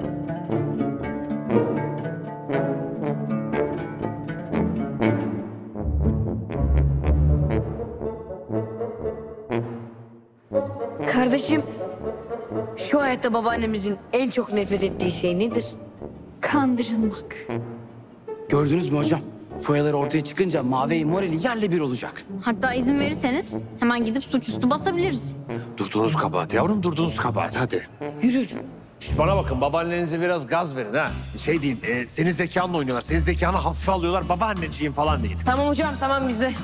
Speaker 2: Kardeşim, şu hayatta babaannemizin en çok nefret ettiği şey nedir?
Speaker 14: Kandırılmak.
Speaker 10: Gördünüz mü hocam? Foyalar ortaya çıkınca mavi morali yerle bir olacak.
Speaker 14: Hatta izin verirseniz hemen gidip suçüstü basabiliriz.
Speaker 6: Durduğunuz kabahat yavrum, durduğunuz kabahat. Hadi.
Speaker 2: Yürü.
Speaker 6: Şişt, bana bakın, babaannenize biraz gaz verin ha. Şey diyeyim, e, senin zekanla oynuyorlar. Senin zekanı hafife alıyorlar, babaanneciğim falan deyin.
Speaker 2: Tamam hocam, tamam bizde.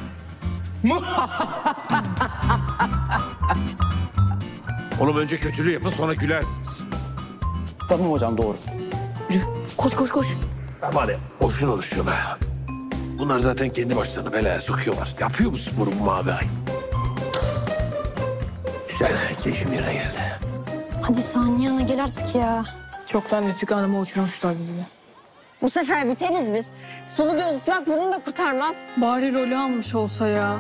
Speaker 6: Oğlum önce kötülüğü yapın, sonra gülersiniz.
Speaker 10: Tamam hocam, doğru.
Speaker 2: Koş koş koş.
Speaker 6: Ama ne, boşuna uğraşıyorlar. Bunlar zaten kendi başlarını belaya sokuyorlar. Yapıyor bu sporu bu mavi ay. Güzel, keyfim yerine geldi.
Speaker 14: Hadi Saniye Ana gel artık ya.
Speaker 3: Çoktan Refika Hanım'ı uçurmuşlar gibi.
Speaker 14: Bu sefer biteriz biz. Sulu göz ıslak bunu da kurtarmaz.
Speaker 4: Bari rolü almış olsa ya.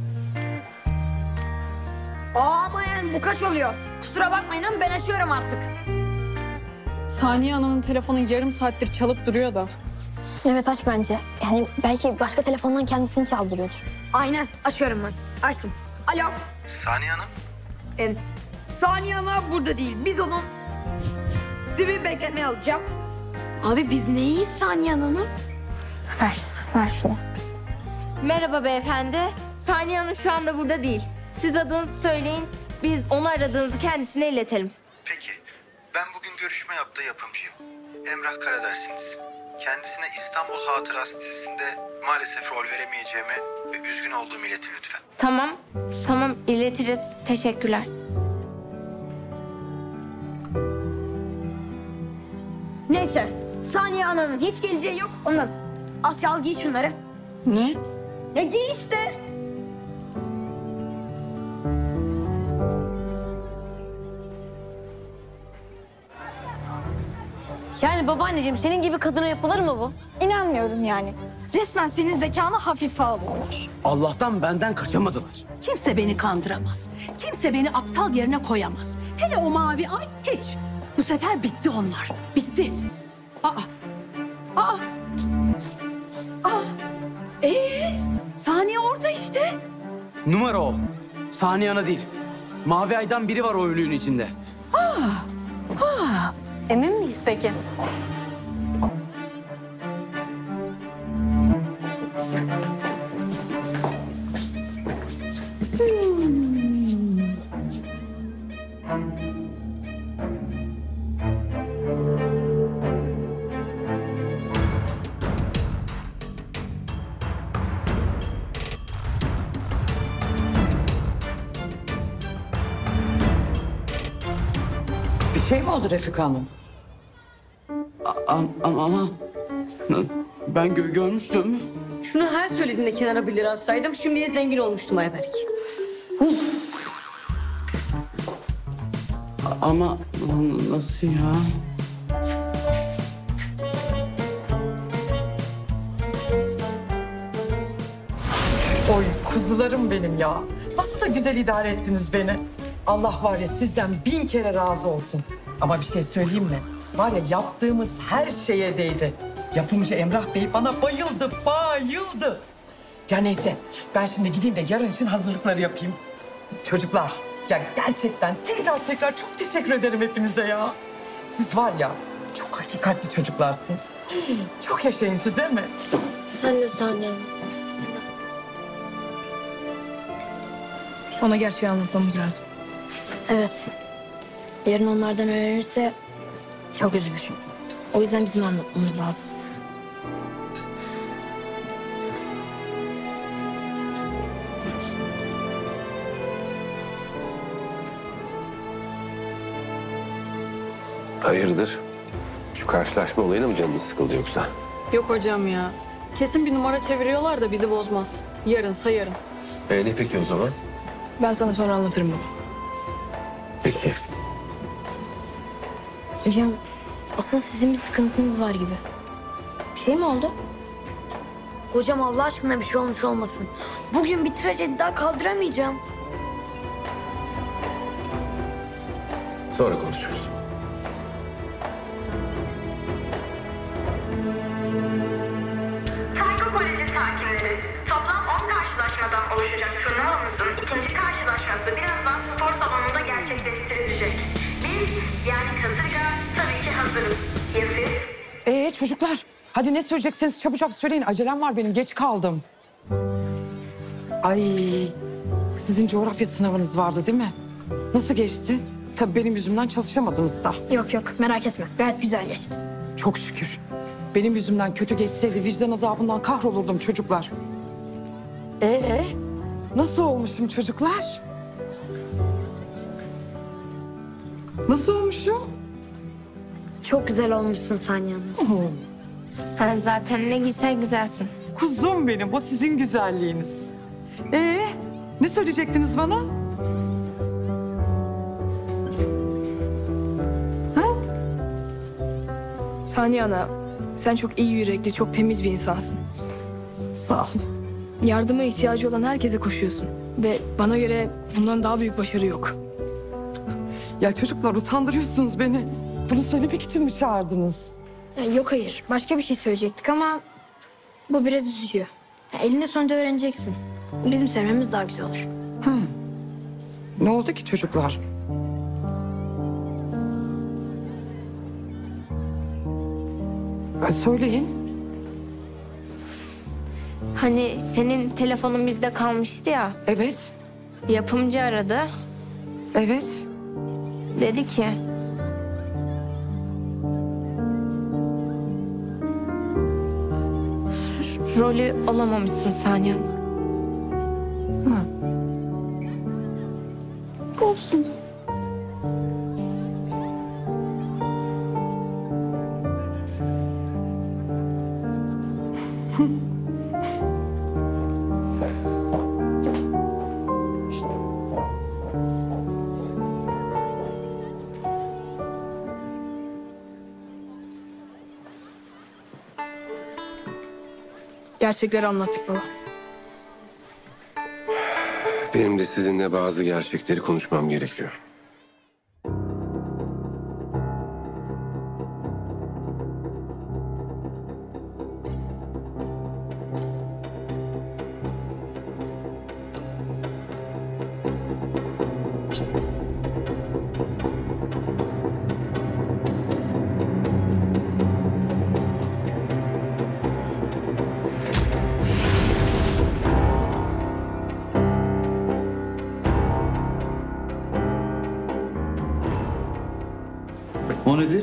Speaker 2: Aa, ama yani bu kaç oluyor? Kusura bakmayın ama ben açıyorum artık.
Speaker 4: Saniye Ana'nın telefonu yarım saattir çalıp duruyor da.
Speaker 14: Evet aç bence. Yani belki başka telefondan kendisini çaldırıyordur.
Speaker 2: Aynen, açıyorum ben. Açtım. Alo.
Speaker 9: Saniye Hanım.
Speaker 2: Ee, Saniye Ana burada değil. Biz onun... Sizi bir bekletmeye alacağım.
Speaker 14: Abi biz neyiz Saniye Ana'nın? Ver, ver şunu.
Speaker 7: Merhaba beyefendi. Saniye Hanım şu anda burada değil. Siz adınızı söyleyin. Biz onu aradığınızı kendisine iletelim.
Speaker 9: Peki. Ben bugün görüşme yaptığı yapımcıyım. Emrah Karadersiniz. Kendisine İstanbul Hatırası dizisinde maalesef rol veremeyeceğimi ve üzgün olduğumu iletin lütfen.
Speaker 7: Tamam. Tamam iletiriz. Teşekkürler.
Speaker 2: Neyse. Saniye Ana'nın hiç geleceği yok. Onun. Asya al giy şunları.
Speaker 4: Ne?
Speaker 2: Ya giy işte.
Speaker 14: Yani babaanneciğim senin gibi kadına yapılır mı bu? İnanmıyorum yani. Resmen senin zekanı hafife alıyorlar.
Speaker 10: Allah'tan benden kaçamadılar.
Speaker 11: Kimse beni kandıramaz. Kimse beni aptal yerine koyamaz. Hele o mavi ay hiç. Bu sefer bitti onlar. Bitti. Aa. Aa. Aa. Ee, Saniye orada işte.
Speaker 10: Numara o. Saniye Ana değil. Mavi aydan biri var o ölüğün içinde.
Speaker 11: Aa. Aa.
Speaker 14: Emin miyiz peki?
Speaker 15: Bir şey mi oldu Refika Hanım?
Speaker 10: Ama ama ben gö- görmüştüm.
Speaker 2: Şunu her söylediğinde kenara bir lira atsaydım şimdiye zengin olmuştum Ayberk.
Speaker 10: Ama nasıl ya?
Speaker 15: Oy kuzularım benim ya. Nasıl da güzel idare ettiniz beni. Allah var ya sizden bin kere razı olsun. Ama bir şey söyleyeyim mi? Var ya yaptığımız her şeye değdi. Yapımcı Emrah Bey bana bayıldı, bayıldı. Ya neyse ben şimdi gideyim de yarın için hazırlıkları yapayım. Çocuklar ya gerçekten tekrar tekrar çok teşekkür ederim hepinize ya. Siz var ya çok hakikatli çocuklarsınız. Çok yaşayın siz değil mi?
Speaker 1: Sen de Saniye Hanım.
Speaker 16: Ona gerçeği anlatmamız lazım.
Speaker 14: Evet. Yarın onlardan öğrenirse çok üzülür. O yüzden bizim anlatmamız lazım.
Speaker 12: Hayırdır? Şu karşılaşma olayına mı canınız sıkıldı yoksa?
Speaker 4: Yok hocam ya. Kesin bir numara çeviriyorlar da bizi bozmaz. Yarınsa yarın.
Speaker 12: E ne peki o zaman?
Speaker 16: Ben sana sonra anlatırım bunu.
Speaker 12: Peki.
Speaker 14: Hocam asıl sizin bir sıkıntınız var gibi. Bir şey mi oldu? Hocam Allah aşkına bir şey olmuş olmasın. Bugün bir trajedi daha kaldıramayacağım.
Speaker 12: Sonra konuşuruz.
Speaker 20: Tayko Koleji sakinleri, toplam on karşılaşmadan oluşacak turnuvamızın ikinci karşılaşması birazdan spor salonunda gerçekleştirilecek. Biz yani kasırga tabii ki hazırız. Ya siz?
Speaker 15: Ee çocuklar hadi ne söyleyecekseniz çabucak söyleyin. Acelem var benim geç kaldım. Ay sizin coğrafya sınavınız vardı değil mi? Nasıl geçti? Tabii benim yüzümden çalışamadınız da.
Speaker 14: Yok yok merak etme gayet güzel geçti.
Speaker 15: Çok şükür. Benim yüzümden kötü geçseydi vicdan azabından kahrolurdum çocuklar. Ee, nasıl olmuşum çocuklar? Nasıl olmuşum?
Speaker 14: Çok güzel olmuşsun Saniye Hanım.
Speaker 1: Sen zaten ne güzel güzelsin.
Speaker 15: Kuzum benim, o sizin güzelliğiniz. Ee, ne söyleyecektiniz bana?
Speaker 16: Saniye Ana, sen çok iyi yürekli, çok temiz bir insansın.
Speaker 15: Sağ ol.
Speaker 16: Yardıma ihtiyacı olan herkese koşuyorsun. Ve bana göre bundan daha büyük başarı yok.
Speaker 15: Ya çocuklar utandırıyorsunuz beni. Bunu söylemek için mi çağırdınız?
Speaker 14: Ya yok hayır başka bir şey söyleyecektik ama bu biraz üzücü. Ya elinde sonunda öğreneceksin. Bizim söylememiz daha güzel olur.
Speaker 15: Hı. Ne oldu ki çocuklar? Ha, söyleyin.
Speaker 1: Hani senin telefonun bizde kalmıştı ya.
Speaker 15: Evet.
Speaker 1: Yapımcı aradı.
Speaker 15: Evet.
Speaker 1: Dedi ki... rolü alamamışsın Saniye Hanım.
Speaker 14: Olsun.
Speaker 16: Gerçekleri anlattık baba.
Speaker 12: Benim de sizinle bazı gerçekleri konuşmam gerekiyor.
Speaker 5: O nedir?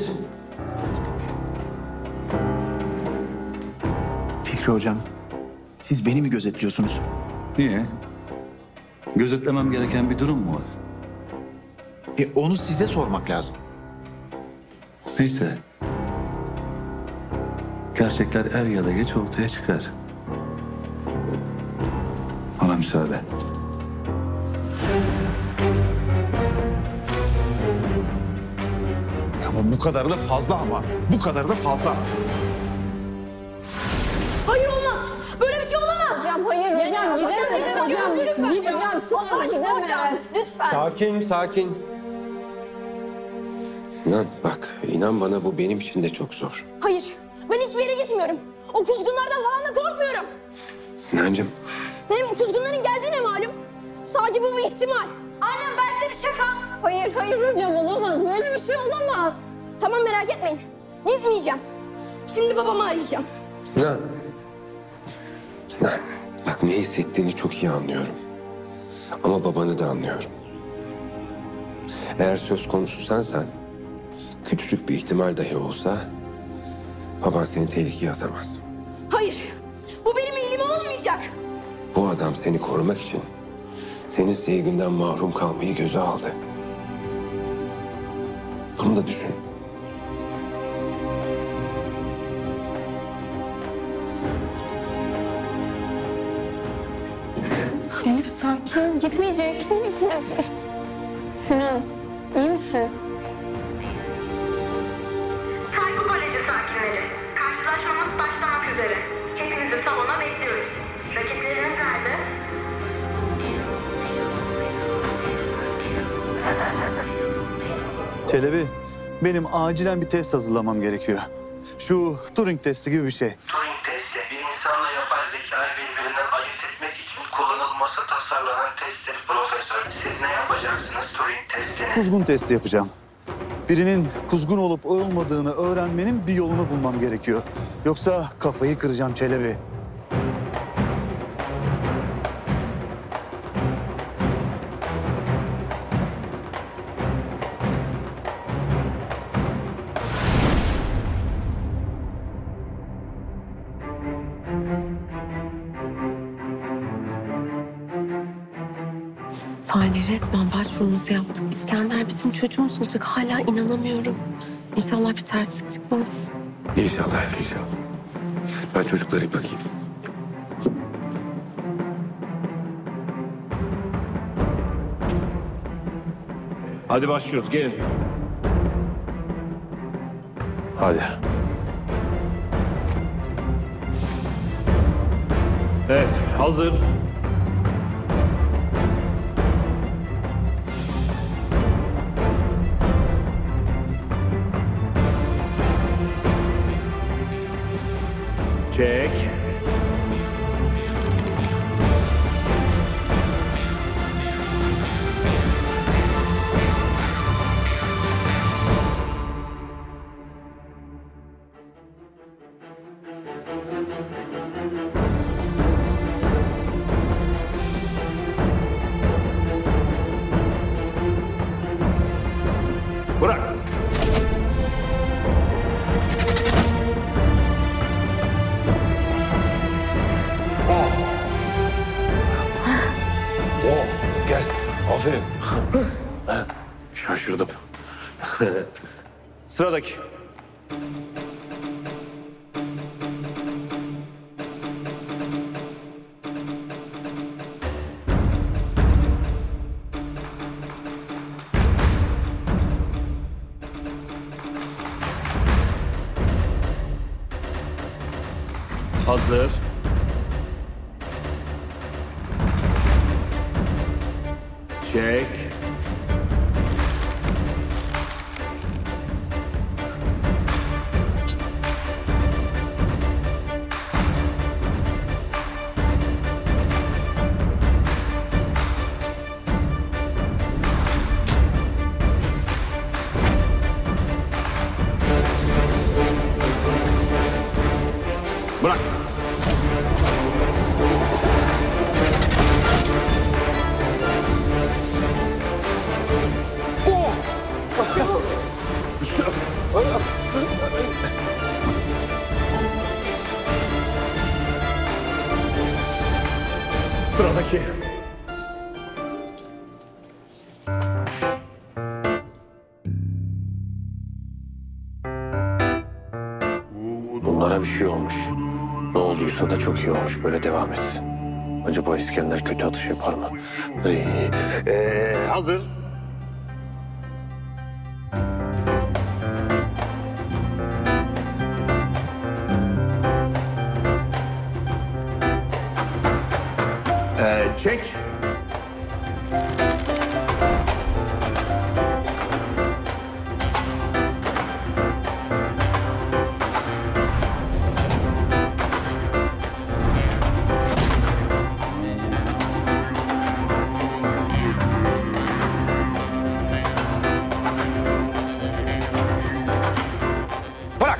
Speaker 13: Fikri hocam, siz beni mi gözetliyorsunuz?
Speaker 5: Niye? Gözetlemem gereken bir durum mu var?
Speaker 13: E, onu size sormak lazım.
Speaker 5: Neyse. Gerçekler er ya da geç ortaya çıkar. Bana müsaade.
Speaker 18: Ama bu kadar da fazla ama. Bu kadar da fazla.
Speaker 2: Hayır olmaz. Böyle bir şey olamaz.
Speaker 4: Hocam hayır hocam gidemeyiz hocam.
Speaker 2: Lütfen.
Speaker 4: Gideceğim.
Speaker 2: Allah aşkına hocam. Lütfen.
Speaker 12: Sakin, sakin. Sinan bak, inan bana bu benim için de çok zor.
Speaker 2: Hayır. Ben hiçbir yere gitmiyorum. O kuzgunlardan falan da korkmuyorum.
Speaker 12: Sinancığım,
Speaker 2: Hem kuzgunların geldiğine malum. Sadece bu bir ihtimal. Annem belki de bir şaka.
Speaker 4: Hayır hayır hocam olamaz. Böyle bir şey olamaz.
Speaker 2: Tamam merak etmeyin. Gitmeyeceğim. Şimdi babamı arayacağım.
Speaker 12: Sinan. Sinan, bak ne hissettiğini çok iyi anlıyorum. Ama babanı da anlıyorum. Eğer söz konusu sensen, küçücük bir ihtimal dahi olsa baban seni tehlikeye atamaz.
Speaker 2: Hayır. Bu benim iyiliğime olmayacak.
Speaker 12: Bu adam seni korumak için senin sevginden mahrum kalmayı göze aldı. Bunu da düşün.
Speaker 4: Elif sakin. Gitmeyecek. Gitmesin. Sinan iyi misin?
Speaker 20: Saygı Koleji sakinleri. Karşılaşmamız başlamak üzere. Hepinizi salona bekliyoruz. Rakipleriniz nerede?
Speaker 5: Çelebi, benim acilen bir test hazırlamam gerekiyor. Şu Turing testi gibi bir şey.
Speaker 9: Turing testi bir insanla yapay zekayı birbirinden ayırt etmek için kullanılması tasarlanan testtir profesör. Siz ne yapacaksınız Turing testini?
Speaker 5: Kuzgun testi yapacağım. Birinin kuzgun olup olmadığını öğrenmenin bir yolunu bulmam gerekiyor. Yoksa kafayı kıracağım Çelebi.
Speaker 19: Salih resmen başvurumuzu yaptık. İskender bizim çocuğumuz olacak. Hala inanamıyorum. İnşallah bir terslik çıkmaz.
Speaker 12: İnşallah, inşallah. Ben çocuklara bir bakayım.
Speaker 17: Hadi başlıyoruz, gelin. Hadi. Evet, hazır. Çek. Bırak. Oh, gel. Aferin. Şaşırdım. Sıradaki. Hazır. Çek. Bırak. Sıradaki.
Speaker 6: Bunlara bir şey olmuş. Ne olduysa da çok iyi olmuş. Böyle devam etsin. Acaba İskender kötü atış yapar mı? Ee, hazır. Ee, çek.
Speaker 17: Bırak.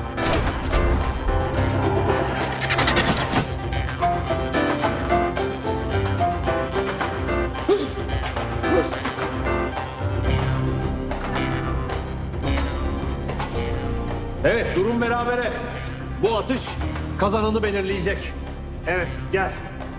Speaker 17: Evet, durum berabere. Bu atış kazananı belirleyecek. Evet, gel.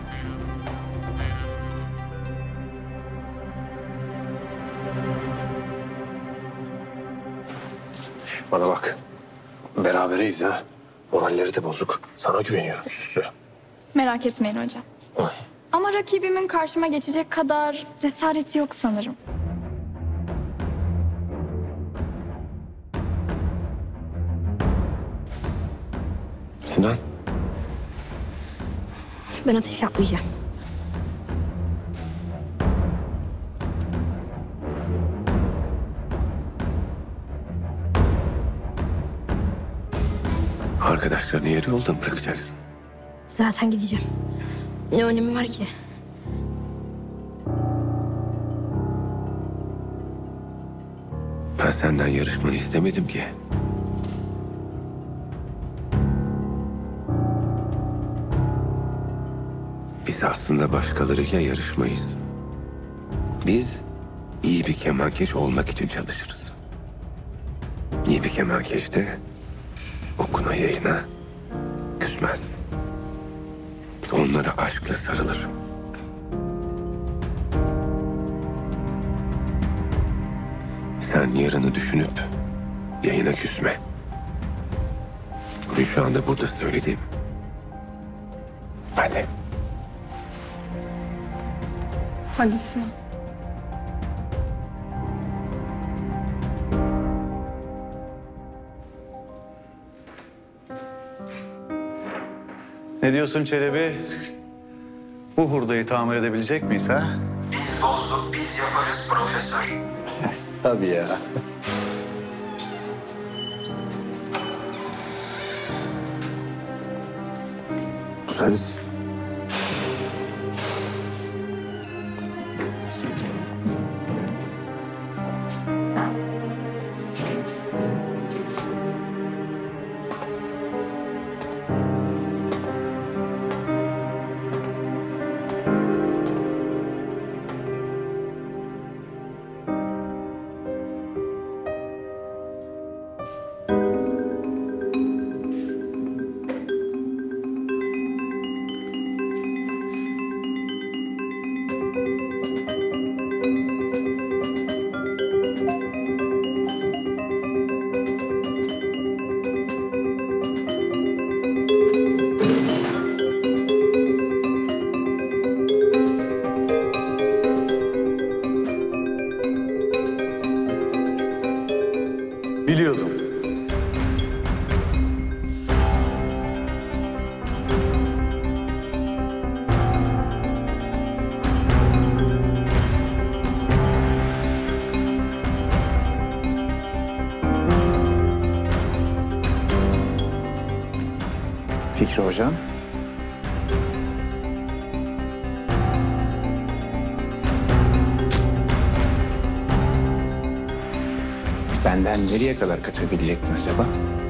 Speaker 6: Bana bak. Berabereyiz ha. Moralleri de bozuk. Sana güveniyorum Süslü.
Speaker 21: Merak etmeyin hocam. Ama rakibimin karşıma geçecek kadar cesareti yok sanırım.
Speaker 6: Sinan.
Speaker 14: Ben atış yapmayacağım.
Speaker 6: Arkadaşlarını yarı yolda mı bırakacaksın?
Speaker 14: Zaten gideceğim. Ne önemi var ki?
Speaker 12: Ben senden yarışmanı istemedim ki. Biz aslında başkalarıyla yarışmayız. Biz iyi bir kemankeş olmak için çalışırız. İyi bir kemankeş de okuna yayına küsmez. Onlara aşkla sarılır. Sen yarını düşünüp yayına küsme. Bugün şu anda burada söylediğim. Hadi.
Speaker 21: Hadi Sinan.
Speaker 5: Ne diyorsun Çelebi? Bu hurdayı tamir edebilecek miyiz ha?
Speaker 9: Biz bozduk, biz yaparız profesör.
Speaker 5: Tabii ya.
Speaker 6: Bu ses.
Speaker 5: Biliyordum.
Speaker 13: Fikri hocam. Benden nereye kadar kaçabilecektin acaba?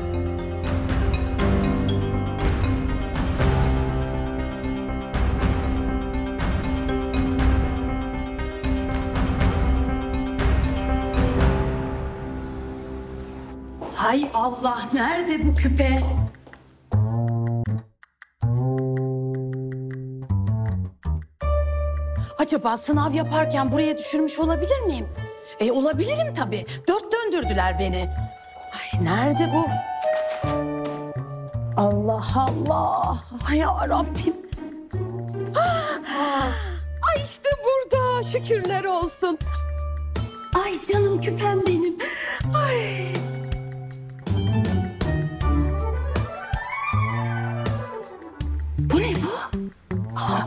Speaker 11: Hay Allah, nerede bu küpe? Acaba sınav yaparken buraya düşürmüş olabilir miyim? E olabilirim tabii. Dört döndürdüler beni. Ay nerede bu? Allah Allah. Ya Rabbim. Ay işte burada. Şükürler olsun. Ay canım küpem benim. Ay. Bu ne bu? Aa.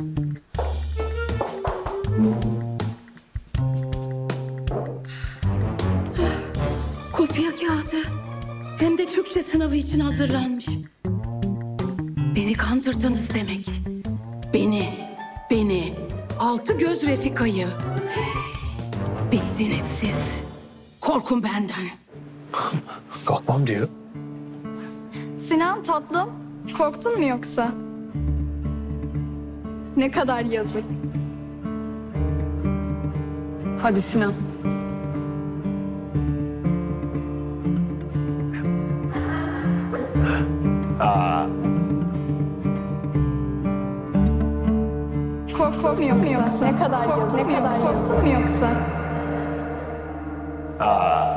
Speaker 11: Kopya kağıdı. Hem de Türkçe sınavı için hazırlanmış. Beni kandırdınız demek. Beni, beni, altı göz Refika'yı. Bittiniz siz. Korkun benden.
Speaker 6: Korkmam diyor.
Speaker 21: Sinan tatlım, korktun mu yoksa? Ne kadar yazık.
Speaker 4: Hadi Sinan.
Speaker 6: Aa.
Speaker 21: Korktun mu yoksa? yoksa? Ne kadar korktun yazık. Ne kadar korktun mu yoksa?
Speaker 6: Aa.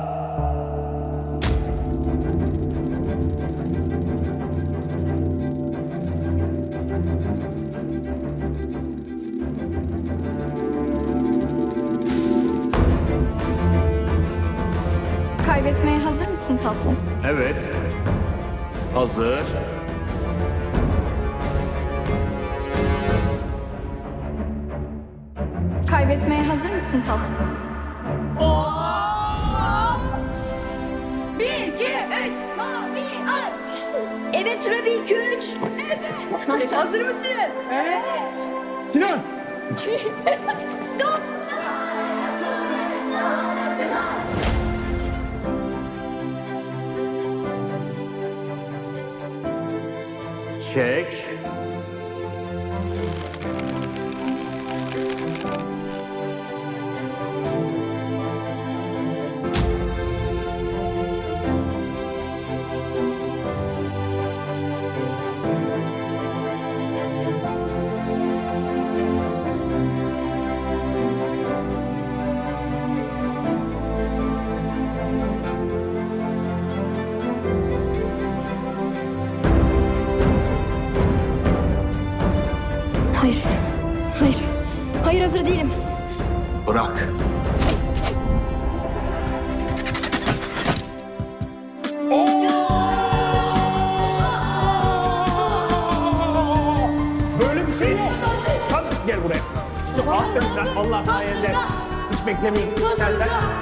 Speaker 21: Kaybetmeye hazır mısın tatlım?
Speaker 17: Evet. Hazır.
Speaker 21: Kaybetmeye hazır mısın tatlım?
Speaker 2: Bir, iki, üç. Mavi ay. Evet Rabi, iki, üç. Evet. Hazır mısınız? Evet.
Speaker 17: Sinan!
Speaker 2: Stop.
Speaker 17: Çek.
Speaker 2: Hayır. Hayır. Hayır hazır değilim.
Speaker 6: Bırak.
Speaker 17: Böyle bir şey yok. Kalk gel buraya. Aferin sen. Allah sayende. Hiç beklemeyeyim senden.